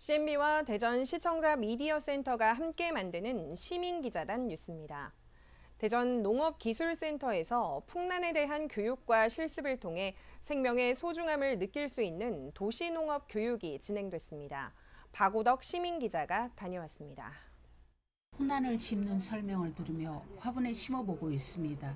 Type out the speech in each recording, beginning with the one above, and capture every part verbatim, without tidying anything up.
씨엠비와 대전 시청자 미디어 센터가 함께 만드는 시민기자단 뉴스입니다. 대전 농업기술센터에서 풍란에 대한 교육과 실습을 통해 생명의 소중함을 느낄 수 있는 도시농업 교육이 진행됐습니다. 박우덕 시민기자가 다녀왔습니다. 풍란을 심는 설명을 들으며 화분에 심어보고 있습니다.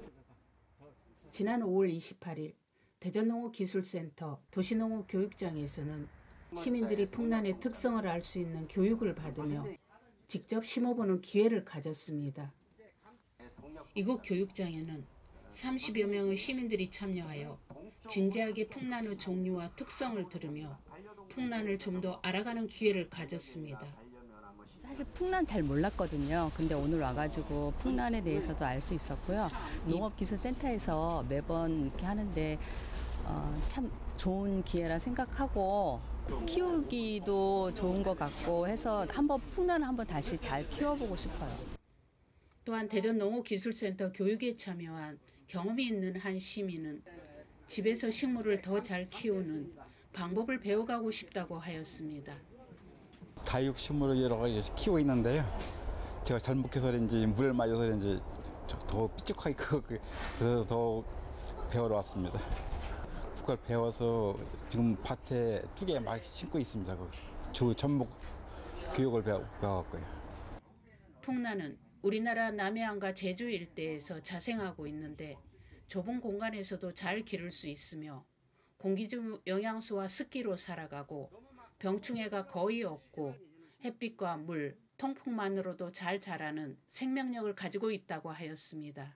지난 오월 이십팔일 대전농업기술센터 도시농업교육장에서는 시민들이 풍란의 특성을 알 수 있는 교육을 받으며 직접 심어보는 기회를 가졌습니다. 이곳 교육장에는 삼십여 명의 시민들이 참여하여 진지하게 풍란의 종류와 특성을 들으며 풍란을 좀 더 알아가는 기회를 가졌습니다. 사실 풍란 잘 몰랐거든요. 근데 오늘 와가지고 풍란에 대해서도 알 수 있었고요. 농업기술센터에서 매번 이렇게 하는데 어, 참 좋은 기회라 생각하고 키우기도 좋은 것 같고 해서 한번 풍란을 한번 다시 잘 키워보고 싶어요. 또한 대전농업기술센터 교육에 참여한 경험이 있는 한 시민은 집에서 식물을 더 잘 키우는 방법을 배워가고 싶다고 하였습니다. 다육식물을 여러 가지 키우고 있는데요. 제가 잘못해서 그런지 물을 맞아서 그런지 더 삐죽하게 그래서 더 배우러 왔습니다. 그걸 배워서 지금 밭에 두 개 막 심고 있습니다. 주 전목 교육을 배워, 배워갖고요. 풍란은 우리나라 남해안과 제주 일대에서 자생하고 있는데 좁은 공간에서도 잘 기를 수 있으며 공기 중 영양소와 습기로 살아가고 병충해가 거의 없고 햇빛과 물, 통풍만으로도 잘 자라는 생명력을 가지고 있다고 하였습니다.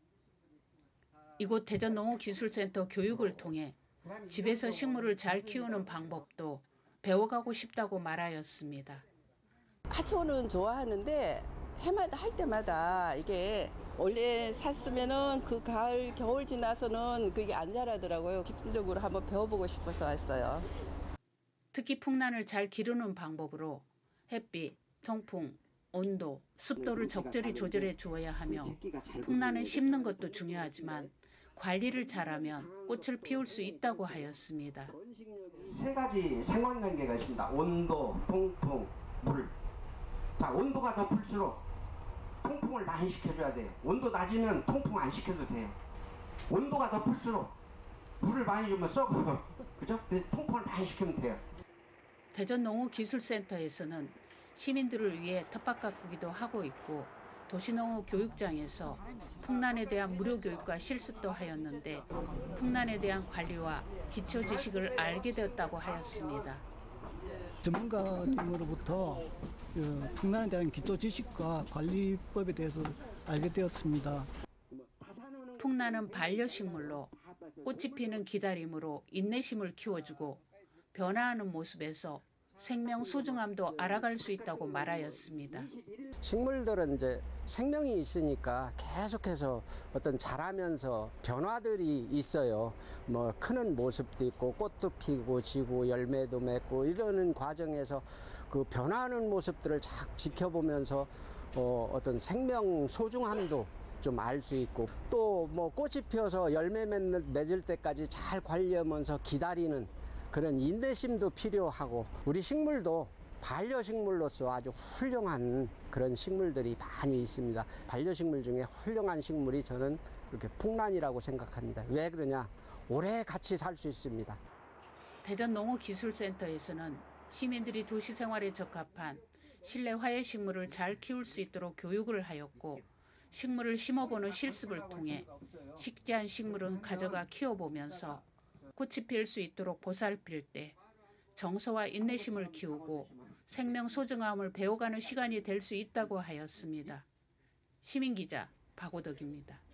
이곳 대전농업기술센터 교육을 통해 집에서 식물을 잘 키우는 방법도 배워가고 싶다고 말하였습니다. 하초는 좋아하는데 해마다 할 때마다 이게 원래 샀으면은 그 가을, 겨울 지나서는 그게 안 자라더라고요. 집중적으로 한번 배워보고 싶어서 왔어요. 특히 풍란을 잘 기르는 방법으로 햇빛, 통풍, 온도, 습도를 적절히 조절해 주어야 하며 풍란을 심는 것도 중요하지만 관리를 잘하면 꽃을 피울 수 있다고 하였습니다. 세 가지 상관관계가 있습니다. 온도, 통풍, 물. 자, 온도가 높을수록 통풍을 많이 시켜줘야 돼요. 온도 낮으면 통풍 안 시켜도 돼요. 온도가 높을수록 물을 많이 주면 썩어요. 그죠? 그래서 통풍을 많이 시키면 돼요. 대전농업기술센터에서는 시민들을 위해 텃밭 가꾸기도 하고 있고 도시농업 교육장에서 풍란에 대한 무료 교육과 실습도 하였는데 풍란에 대한 관리와 기초 지식을 알게 되었다고 하였습니다. 전문가님으로부터 그 풍란에 대한 기초 지식과 관리법에 대해서 알게 되었습니다. 풍란은 반려식물로 꽃이 피는 기다림으로 인내심을 키워주고 변화하는 모습에서 생명 소중함도 알아갈 수 있다고 말하였습니다. 식물들은 이제 생명이 있으니까 계속해서 어떤 자라면서 변화들이 있어요. 뭐 크는 모습도 있고 꽃도 피고 지고 열매도 맺고 이러는 과정에서 그 변화하는 모습들을 잘 지켜보면서 어, 어떤 생명 소중함도 좀 알 수 있고 또 뭐 꽃이 피어서 열매 맺을 때까지 잘 관리하면서 기다리는 그런 인내심도 필요하고 우리 식물도 반려식물로서 아주 훌륭한 그런 식물들이 많이 있습니다. 반려식물 중에 훌륭한 식물이 저는 이렇게 풍란이라고 생각합니다. 왜 그러냐? 오래 같이 살 수 있습니다. 대전농업기술센터에서는 시민들이 도시생활에 적합한 실내 화훼식물을 잘 키울 수 있도록 교육을 하였고 식물을 심어보는 실습을 통해 식재한 식물은 가져가 키워보면서 꽃이 필 수 있도록 보살필 때 정서와 인내심을 키우고 생명 소중함을 배워가는 시간이 될 수 있다고 하였습니다. 시민기자 박우덕입니다.